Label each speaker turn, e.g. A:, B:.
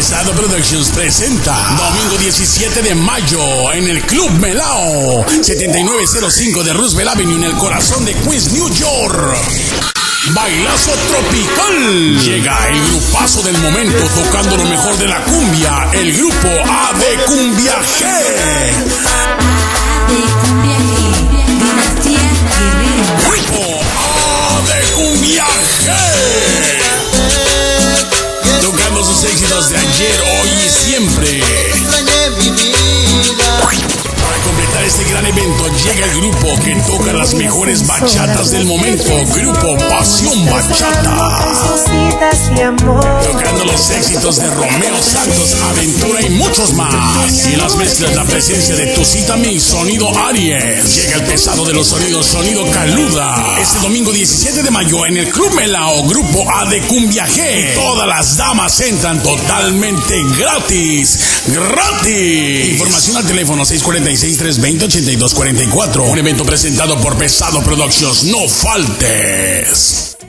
A: Pesado Productions presenta domingo 17 de mayo en el Club Melao, 7905 de Roosevelt Avenue, en el corazón de Queens, New York. Bailazo tropical. Llega el grupazo del momento tocando lo mejor de la cumbia, el grupo A de Cumbia G. Grupo A de Cumbia G. Tocando sus éxitos de ayer, hoy y siempre. Para completar este gran evento llega el grupo que toca las mejores bachatas del momento, Grupo Pasión Bachata. Tocando los éxitos de Romeo Santos, Aventura y muchos más. Y en las mezclas la presencia de Tucita Mix, Sonido Aries. Llega el pesado de los sonidos, Sonido Caluda. Este domingo 17 de mayo en el Club Melao, Grupo A de Cumbia G. Y todas las damas entran totalmente gratis. ¡Gratis! Información al teléfono 646-320-8244. Un evento presentado por Pesado Productions. No faltes.